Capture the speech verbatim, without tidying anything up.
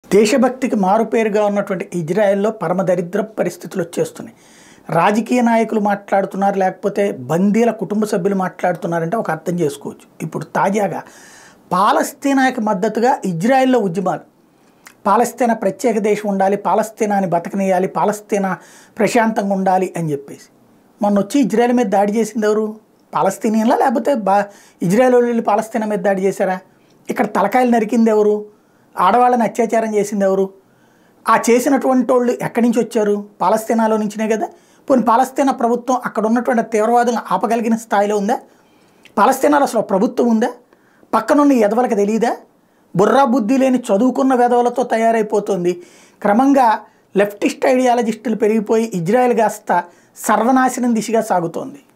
దేశభక్తికి మారుపేరుగా ఉన్నటువంటి ఇజ్రాయెల్లో పరమదరిద్ర పరిస్థితులు వచ్చేస్తున్నాయి. రాజకీయ నాయకులు మాట్లాడుతున్నారు, లేకపోతే బందీల కుటుంబ సభ్యులు మాట్లాడుతున్నారంటే ఒక అర్థం చేసుకోవచ్చు. ఇప్పుడు తాజాగా పాలస్తీనాకి మద్దతుగా ఇజ్రాయెల్లో ఉద్యమాలు, పాలస్తీనా ప్రత్యేక దేశం ఉండాలి, పాలస్తీనాని బతకనియాలి, పాలస్తీనా ప్రశాంతంగా ఉండాలి అని చెప్పేసి మొన్న వచ్చి ఇజ్రాయెల్ మీద దాడి చేసింది ఎవరు? పాలస్తీనియన్లా లేకపోతే బా ఇజ్రాయెల్ వాళ్ళు పాలస్తీనా మీద దాడి చేశారా? ఇక్కడ తలకాయలు నరికింది ఎవరు? ఆడవాళ్ళని అత్యాచారం చేసింది ఎవరు? ఆ చేసినటువంటి వాళ్ళు ఎక్కడి నుంచి వచ్చారు? పాలస్తీనాలో నుంచినే కదా. పోనీ పాలస్తీనా ప్రభుత్వం అక్కడ ఉన్నటువంటి తీవ్రవాదులను ఆపగలిగిన స్థాయిలో ఉందా? పాలస్తీనాలో అసలు ప్రభుత్వం ఉందా? పక్కనున్న ఎదవలకు తెలియదా? బుర్రా బుద్ధి లేని చదువుకున్న వెధవలతో తయారైపోతుంది. క్రమంగా లెఫ్టిస్ట్ ఐడియాలజిస్టులు పెరిగిపోయి ఇజ్రాయెల్ కాస్త సర్వనాశనం దిశగా సాగుతోంది.